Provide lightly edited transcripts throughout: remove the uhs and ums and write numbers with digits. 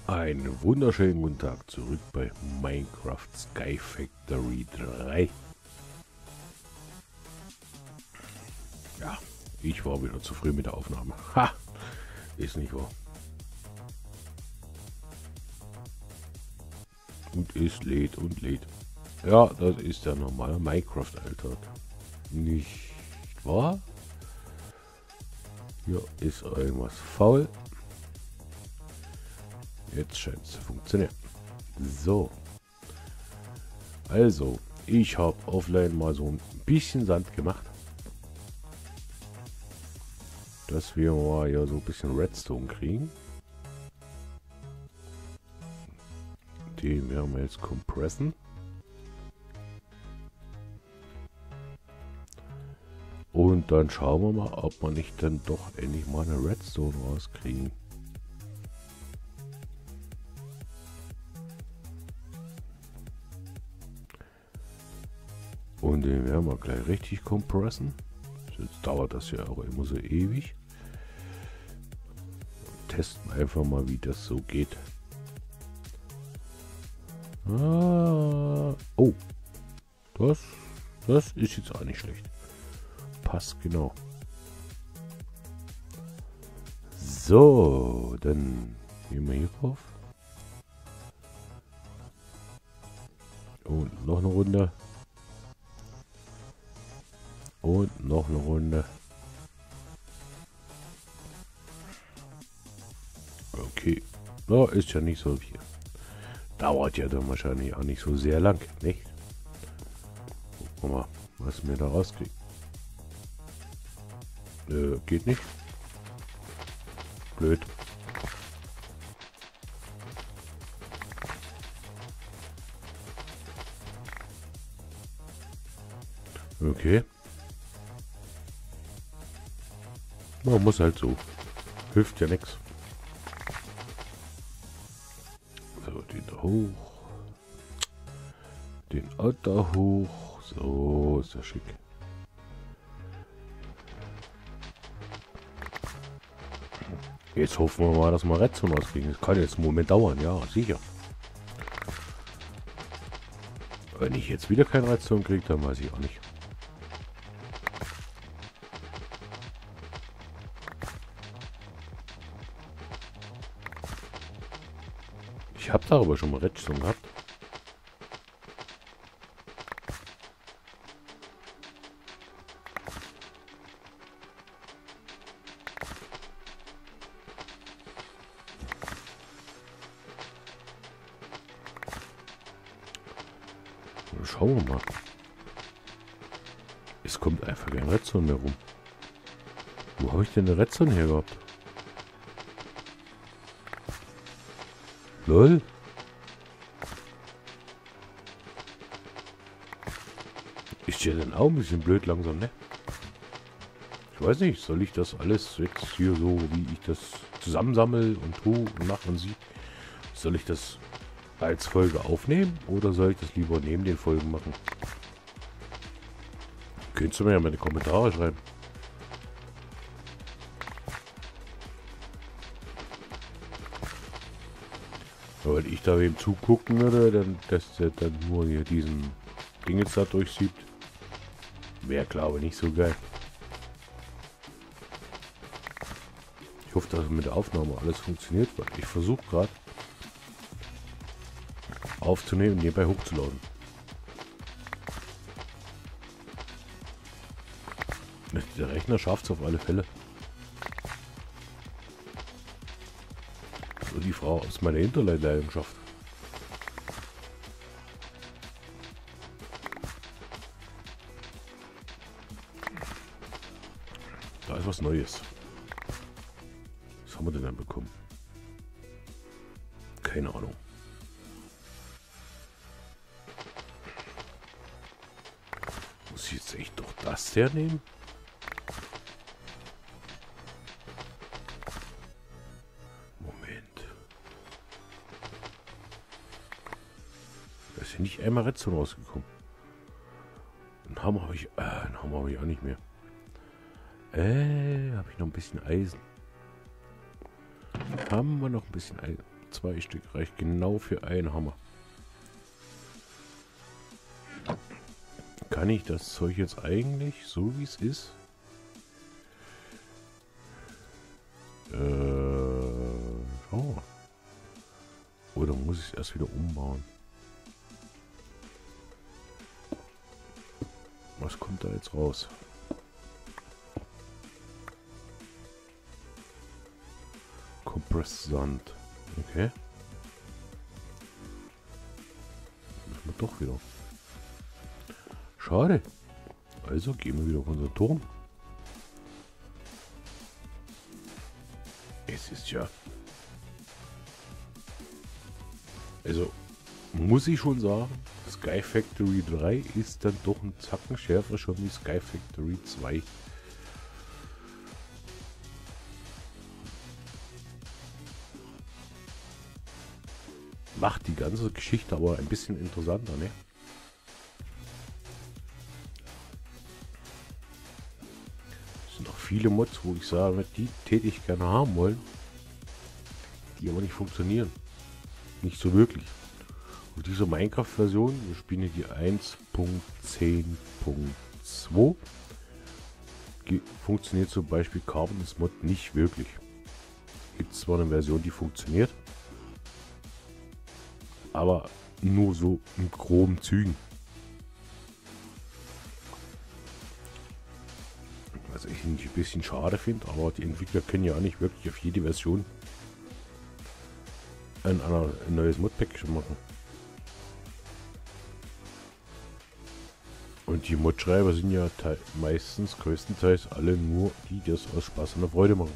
Einen wunderschönen guten Tag zurück bei Minecraft Sky Factory 3. Ja, ich war wieder zu früh mit der Aufnahme. Ha! Ist nicht wahr. Und es lädt und lädt. Ja, das ist der normale Minecraft-Alltag. Nicht wahr? Hier ist irgendwas faul. Jetzt scheint es zu funktionieren. So. Also, ich habe offline mal so ein bisschen Sand gemacht. Dass wir mal ja so ein bisschen Redstone kriegen. Den werden wir jetzt kompressen. Und dann schauen wir mal, ob wir nicht dann doch endlich mal eine Redstone rauskriegen. Und den werden wir gleich richtig kompressen. Jetzt dauert das ja auch immer so ewig. Testen einfach mal, wie das so geht. Ah, oh, das ist jetzt auch nicht schlecht. Passt genau. So, dann gehen wir hier drauf. Und noch eine Runde. Und noch eine Runde. Okay. Na, ist ja nicht so viel. Dauert ja dann wahrscheinlich auch nicht so sehr lang, nicht? Gucken wir mal, was wir da rauskriegen. Geht nicht. Blöd. Okay. Man muss halt so. Hilft ja nichts. So, den da hoch. Den da hoch. So, ist ja schick. Jetzt hoffen wir mal, dass wir Redstone rauskriegen. Das kann jetzt einen Moment dauern, ja, sicher. Wenn ich jetzt wieder kein Redstone kriege, dann weiß ich auch nicht. Ich habe darüber schon mal Redstone gehabt. Schauen wir mal. Es kommt einfach kein Redstone mehr rum. Wo habe ich denn eine Redstone her gehabt? Lol. Ist ja dann auch ein bisschen blöd langsam, ne? Ich weiß nicht, soll ich das alles jetzt hier so, wie ich das zusammensammle und tue und mache und sie, soll ich das als Folge aufnehmen oder soll ich das lieber neben den Folgen machen? Könntest du mir ja mal in die Kommentare schreiben. Weil ich da wem zugucken würde, dann, dass der dann nur hier diesen Ding jetzt da durchsieht, wäre glaube ich nicht so geil. Ich hoffe, dass mit der Aufnahme alles funktioniert, weil ich versuche gerade aufzunehmen und nebenbei hochzuladen. Der Rechner schafft es auf alle Fälle. So die Frau aus meiner Internetleitung schafft. Da ist was Neues. Was haben wir denn dann bekommen? Keine Ahnung. Muss ich jetzt echt doch das hernehmen? Da ist ja nicht einmal Redstone rausgekommen. Einen Hammer habe ich auch nicht mehr. Habe ich noch ein bisschen Eisen? Haben wir noch ein bisschen Eisen? 2 Stück reicht genau für einen Hammer. Kann ich das Zeug jetzt eigentlich, so wie es ist? Schauen wir mal. Oder muss ich es erst wieder umbauen? Was kommt da jetzt raus? Compressed Sand. Okay. Müssen wir doch wieder. Schade. Also gehen wir wieder auf unseren Turm. Es ist ja... Also, muss ich schon sagen, Sky Factory 3 ist dann doch ein Zacken schärfer schon wie Sky Factory 2. Macht die ganze Geschichte aber ein bisschen interessanter, ne? Es sind auch viele Mods, wo ich sage, die täte ich gerne haben wollen, die aber nicht funktionieren. Nicht so wirklich. Auf dieser Minecraft-Version, wir spielen hier die 1.10.2, funktioniert zum Beispiel Carbon's Mod nicht wirklich. Gibt es zwar eine Version, die funktioniert, aber nur so in groben Zügen. Was ich ein bisschen schade finde, aber die Entwickler können ja auch nicht wirklich auf jede Version ein neues Modpack machen. Und die Modschreiber sind ja meistens, größtenteils alle nur die, die das aus Spaß und Freude machen.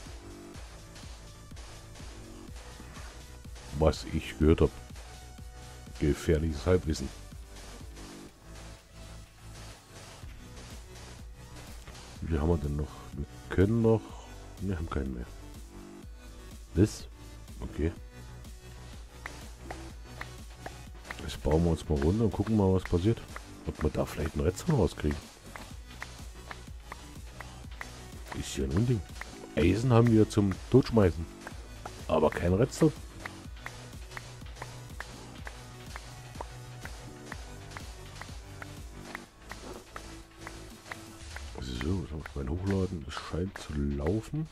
Was ich gehört habe. Gefährliches Halbwissen. Wie viel haben wir denn noch? Wir können noch... Wir haben keinen mehr. Das? Okay. Jetzt bauen wir uns mal runter und gucken mal, was passiert. Ob wir da vielleicht einen Redstone rauskriegen. Ist ja ein Unding. Eisen haben wir zum Totschmeißen. Aber kein Redstone. So, was muss man hochladen? Es scheint zu laufen.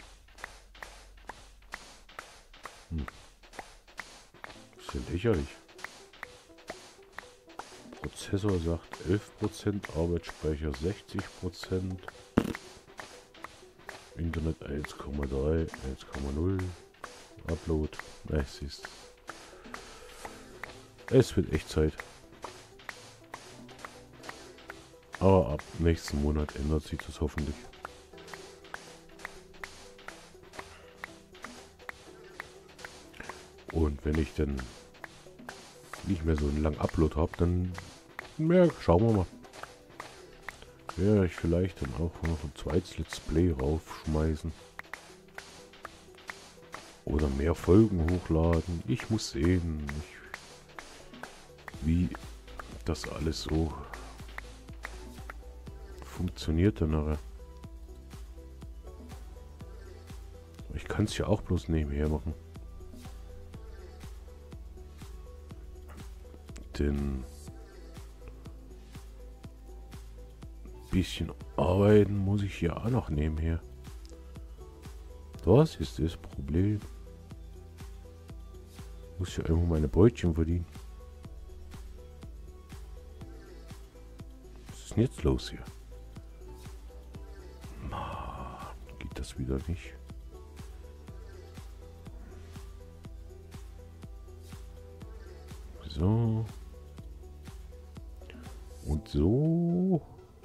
Ist ja lächerlich. Prozessor sagt 11%, Arbeitsspeicher 60%, Internet 1,3, 1,0, Upload, es ist. Es wird echt Zeit. Aber ab nächsten Monat ändert sich das hoffentlich. Und wenn ich dann nicht mehr so einen langen Upload habe, dann ja, schauen wir mal. Werde ich vielleicht dann auch noch ein zweites Let's Play raufschmeißen. Oder mehr Folgen hochladen. Ich muss sehen, wie das alles so funktioniert dann nachher. Ich kann es ja auch bloß nebenher machen. Denn bisschen arbeiten muss ich ja auch noch nebenher. Das ist das Problem. Ich muss ja irgendwo meine Brötchen verdienen. Was ist denn jetzt los hier? Mann, geht das wieder nicht? So. Und so.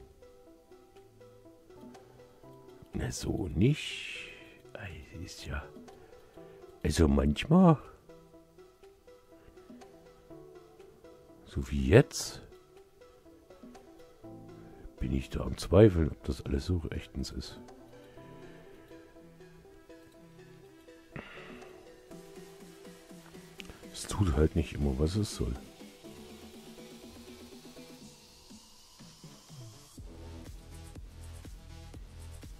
Na, so nicht. Es ist ja... Also manchmal... So wie jetzt... bin ich da am Zweifeln, ob das alles so rechtens ist. Es tut halt nicht immer, was es soll.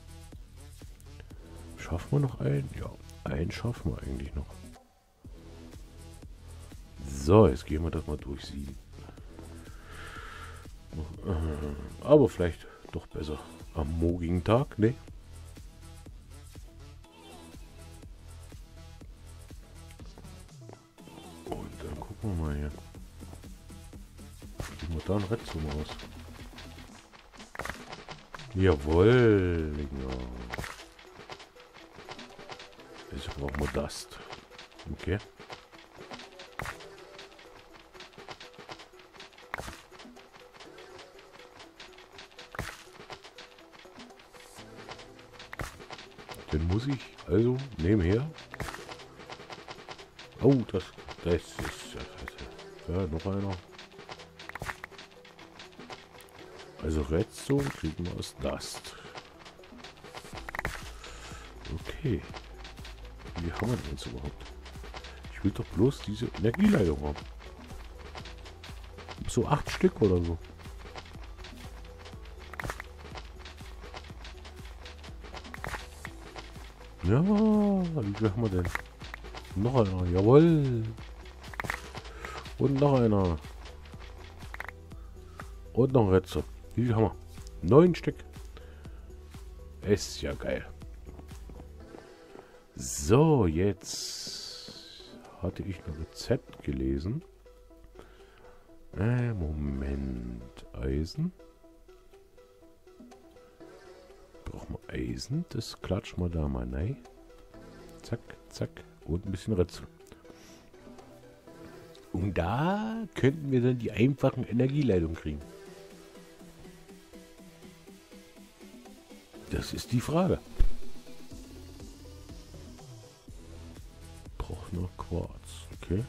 Schaffen wir noch einen? Ja, einen schaffen wir eigentlich noch. So, jetzt gehen wir das mal durchziehen. Aber vielleicht doch besser am morgigen Tag, ne? Und dann gucken wir mal hier. Kriegen wir da ein Redzoom aus? Jawohl, ja. Jetzt brauchen wir Dust. Okay. Den muss ich also nebenher. Oh, das ist ja noch einer. Also Redstone kriegen wir aus Dust. Okay. Wie haben wir denn jetzt überhaupt? Ich will doch bloß diese Energieleitung haben. So 8 Stück oder so. Ja, wie viel haben wir denn? Noch einer, jawohl. Und noch einer. Und noch ein Redstone. Wie viel haben wir? 9 Stück. Ist ja geil. So, jetzt hatte ich ein Rezept gelesen. Moment. Eisen. Brauchen wir Eisen. Das klatschen wir da mal rein. Zack, zack. Und ein bisschen Redstone. Und da könnten wir dann die einfachen Energieleitungen kriegen. Das ist die Frage. Braucht noch Quarz. Okay.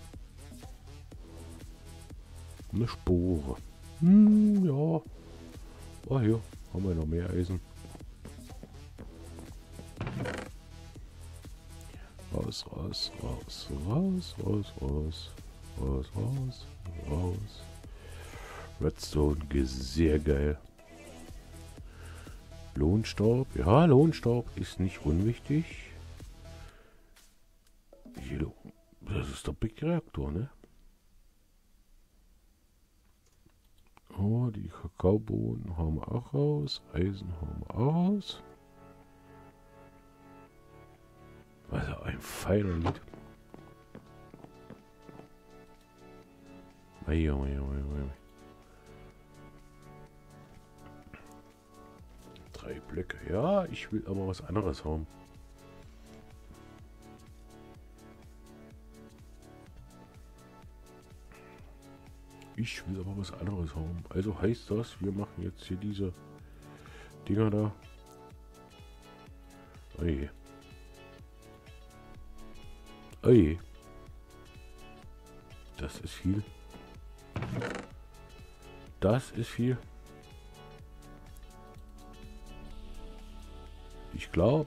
Eine Spore. Ja. Oh, hier haben wir noch mehr Eisen. Raus, raus, raus, raus, raus, raus, raus, raus, raus. Redstone, sehr geil. Lohnstaub, ja, Lohnstaub ist nicht unwichtig. Das ist der Big Reaktor, ne? Oh, die Kakaobohnen haben wir auch raus. Eisen haben wir auch raus. Also ein feiner Lied. Drei Blöcke. Ja, ich will aber was anderes haben. Ich will aber was anderes haben. Also heißt das, wir machen jetzt hier diese Dinger da. Oje. Oje. Das ist viel. Das ist viel. Ich glaube,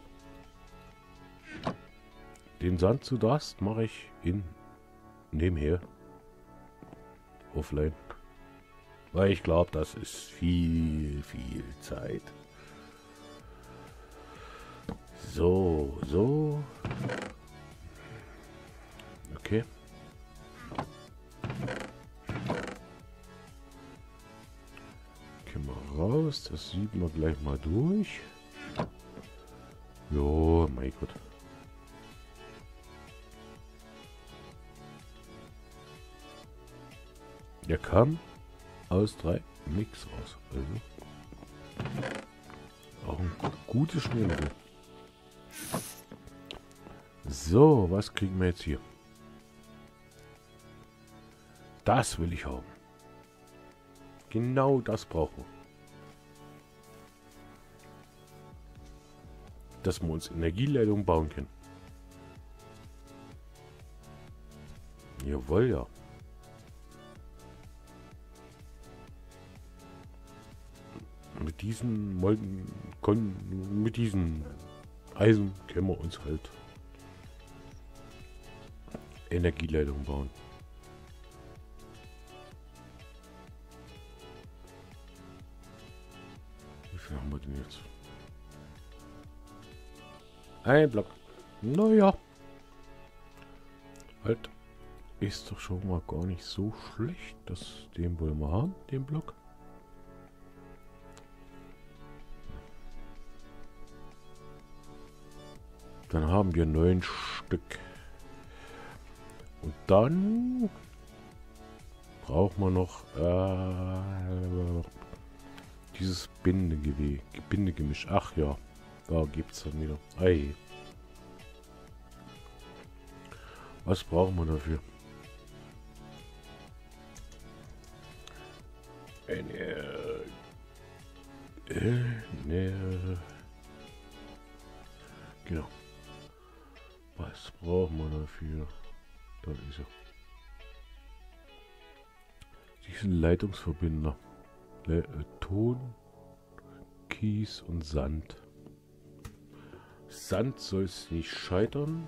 den Sand zu Dust mache ich in nebenher. Offline. Weil ich glaube, das ist viel Zeit. So. Okay. Gehen wir raus. Das sieht man gleich mal durch. Jo, mein Gott. Der kam aus 3 Mix raus. Also auch ein gutes Schmiermittel. So, was kriegen wir jetzt hier? Das will ich haben. Genau das brauchen wir. Dass wir uns Energieleitungen bauen können. Jawohl, ja. Mit diesen mit diesen Eisen können wir uns halt Energieleitungen bauen. Wie viel haben wir denn jetzt? Ein Block. Naja. Halt. Ist doch schon mal gar nicht so schlecht. Den wollen wir haben, den Block. Dann haben wir 9 Stück. Und dann braucht man noch dieses Bindegemisch. Ach ja, da gibt es dann wieder. Ei. Was brauchen wir dafür? Genau. Was brauchen wir dafür? Da ist er. Diesen Leitungsverbinder. Ton, Kies und Sand. Sand soll es nicht scheitern.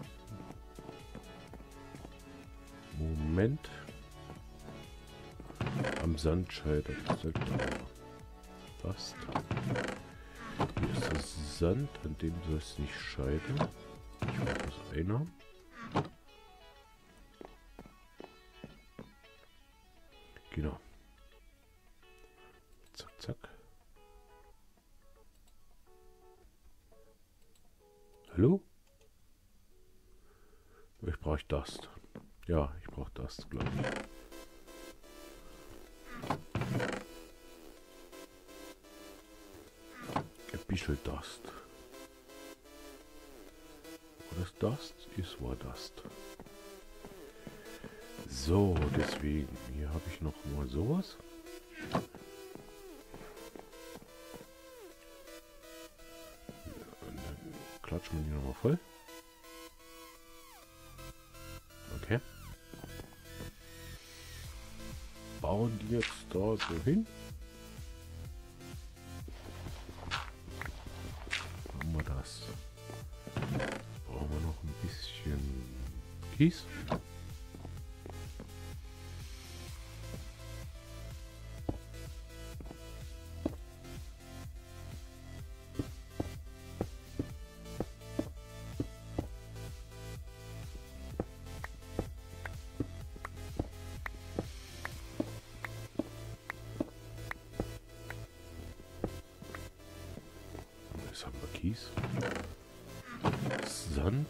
Moment. Am Sand scheitert es. Passt. Hier ist das Sand, an dem soll es nicht scheitern. Ich will das einhaben. Genau. Zack, zack. Hallo? Ich brauche Dust. Ja, ich brauche Dust, glaube ich. Ein bisschen Dust. War das Dust? Es war Dust. So, deswegen, hier habe ich noch mal sowas. Und dann klatschen wir die nochmal voll. Okay. Bauen die jetzt da so hin. Haben wir das. Brauchen wir noch ein bisschen Kies. Jetzt haben wir Kies. Sand.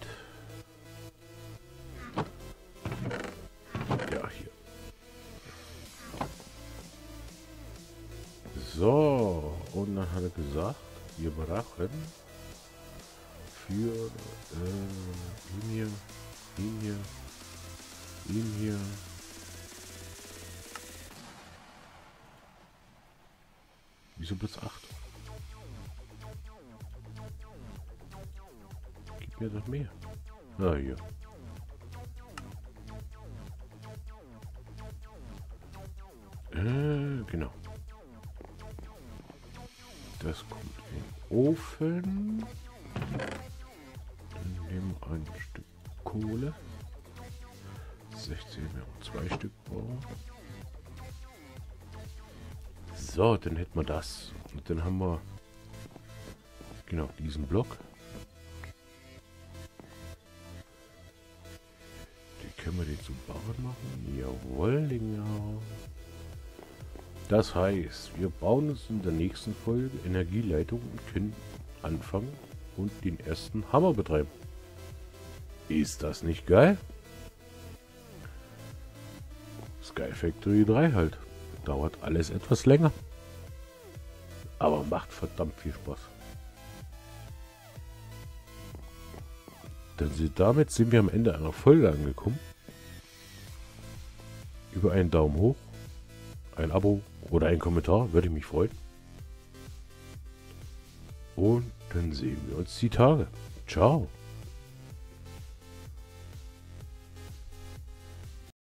Ja, hier. So, und dann hat er gesagt, wir brauchen für ihn hier, ihn hier, ihn hier. Wieso plus 8? Gib mir doch mehr. Ah, hier. Genau. Das kommt in den Ofen. Dann nehmen wir ein Stück Kohle. 16, wir haben 2 Stück brauchen. So, dann hätten wir das. Und dann haben wir genau diesen Block. Den können wir den zum Bauen machen. Jawohl, genau. Das heißt, wir bauen uns in der nächsten Folge Energieleitung und können anfangen und den ersten Hammer betreiben. Ist das nicht geil? Sky Factory 3 halt. Dauert alles etwas länger. Aber macht verdammt viel Spaß. Damit sind wir am Ende einer Folge angekommen. Über einen Daumen hoch, ein Abo oder einen Kommentar würde ich mich freuen. Und dann sehen wir uns die Tage. Ciao.